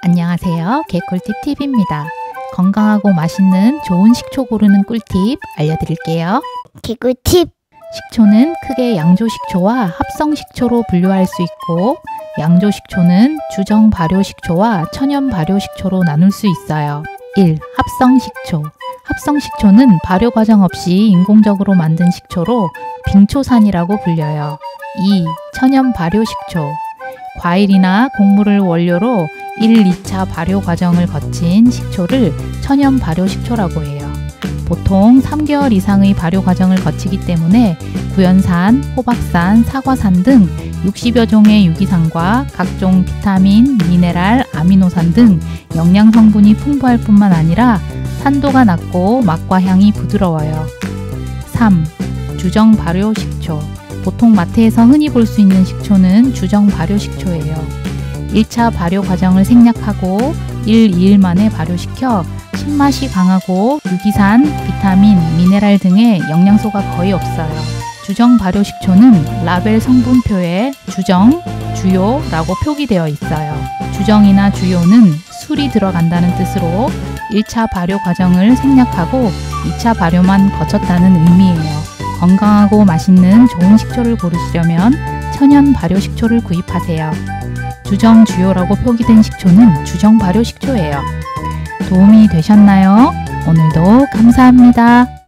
안녕하세요. 개꿀팁 팁입니다. 건강하고 맛있는 좋은 식초 고르는 꿀팁 알려드릴게요. 개꿀팁. 식초는 크게 양조식초와 합성식초로 분류할 수 있고, 양조식초는 주정 발효식초와 천연 발효식초로 나눌 수 있어요. 1. 합성식초. 합성식초는 발효 과정 없이 인공적으로 만든 식초로 빙초산이라고 불려요. 2. 천연 발효식초. 과일이나 곡물을 원료로 1, 2차 발효 과정을 거친 식초를 천연 발효식초라고 해요. 보통 3개월 이상의 발효 과정을 거치기 때문에 구연산, 호박산, 사과산 등 60여 종의 유기산과 각종 비타민, 미네랄, 아미노산 등 영양 성분이 풍부할 뿐만 아니라 산도가 낮고 맛과 향이 부드러워요. 3. 주정 발효 식초. 보통 마트에서 흔히 볼 수 있는 식초는 주정 발효 식초예요. 1차 발효 과정을 생략하고 1, 2일 만에 발효시켜 신맛이 강하고 유기산, 비타민, 미네랄 등의 영양소가 거의 없어요. 주정 발효 식초는 라벨 성분표에 주정, 주요라고 표기되어 있어요. 주정이나 주요는 술이 들어간다는 뜻으로 1차 발효 과정을 생략하고 2차 발효만 거쳤다는 의미예요. 건강하고 맛있는 좋은 식초를 고르시려면 천연 발효 식초를 구입하세요. 주정, 주요라고 표기된 식초는 주정 발효 식초예요. 도움이 되셨나요? 오늘도 감사합니다.